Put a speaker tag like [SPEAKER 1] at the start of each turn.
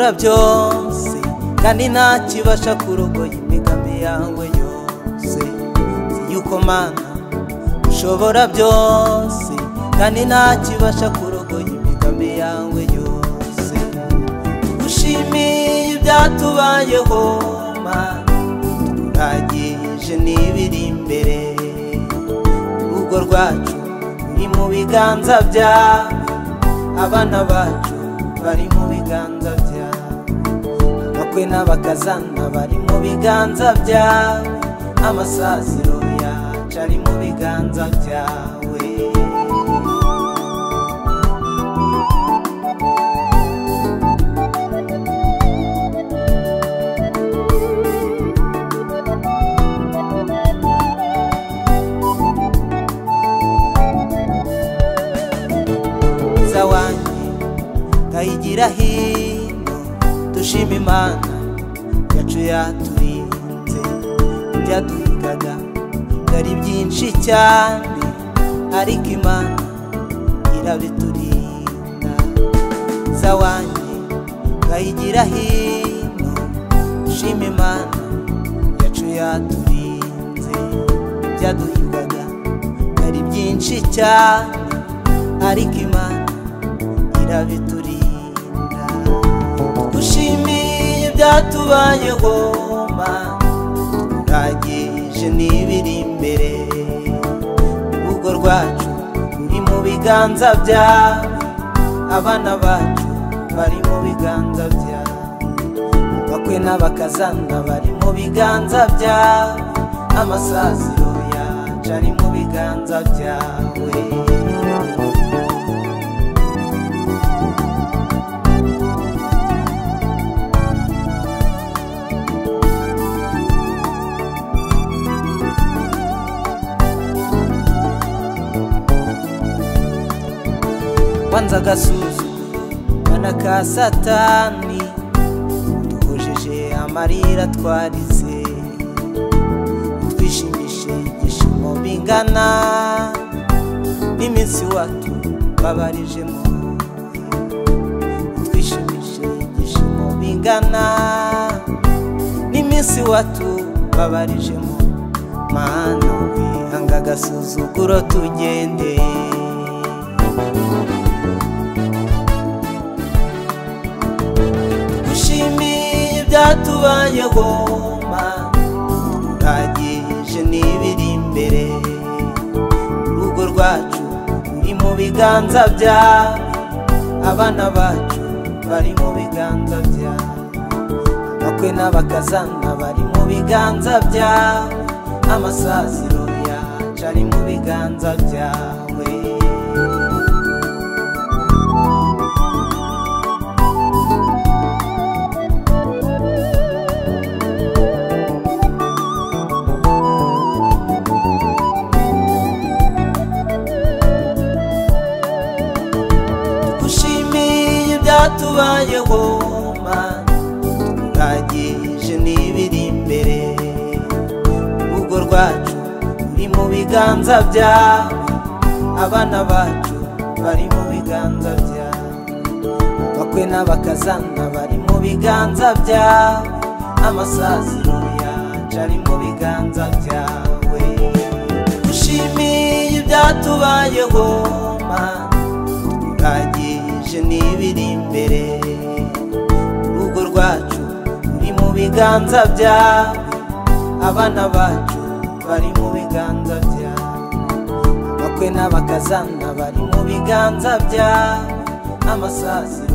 [SPEAKER 1] ushobora byose kandi nta kibasha kurogoya imigambi yawe yose. Nzi yuko Mana ushobora byose kandi nta kibasha kurogoya imigambi yawe yose. Tugushimiye ibyatubayeho Mana, turagije n'ibiri imbere. Urugo rwacu ruri mu biganza byawe, abana bacu bari mu biganza byawe, abakwe n'abakazana bari mu biganza byawe, amasaziro yacu ari mu biganza byawe. Kayigira hino dushima Imana yacu yaturinze. Ibyaduhigaga byari byinshi cyane ariko Imana irabiturinda. Zawanjye kayigira hino dushima Imana yacu yaturinze. Ibyaduhigaga byari byinshi cyane ariko Imana irabiturinda. Tugushimiye ibyatubayeho Mana, turagije n'ibiri imbere. Urugo rwacu ruri mu biganza byawe, abana bacu bari mu biganza byawe, abakwe n'abakazana bari mu biganza byawe, amasaziro yacu ari mu biganza byawe. Wanza agasuzuguro ka Satani, duhojeje amarira twarize. Twishimishe igishimo bingana n'iminsi watubabarijemo. Twishimishe igishimo bingana n'iminsi watubabarijemo. Mana wihanga agasuzuguro tugende. Ibyatubayeho Mana, turagije n'ibiri imbere. Urugo rwacu ruri mu biganza byawe, abana bacu bari mu biganza byawe, abakwe n'abakazana bari mu biganza byawe, amasaziro yacu ari mu biganza byawe. Ibyatubayeho Mana, turagije n'ibiri imbere. Urugo rwacu ruri mu biganza byawe, abana bacu bari mu biganza byawe, abakwe n'abakazana bari mu biganza byawe, amasaziro yacu ari mu biganza byawe. Dushimiye ibyatubayeho Mana, turagije n'ibiri imbere. Urugo rwacu ruri mu biganza byawe, abana bacu bari mu biganza byawe, abakwe n'abakazana bari mu biganza byawe, amasaziro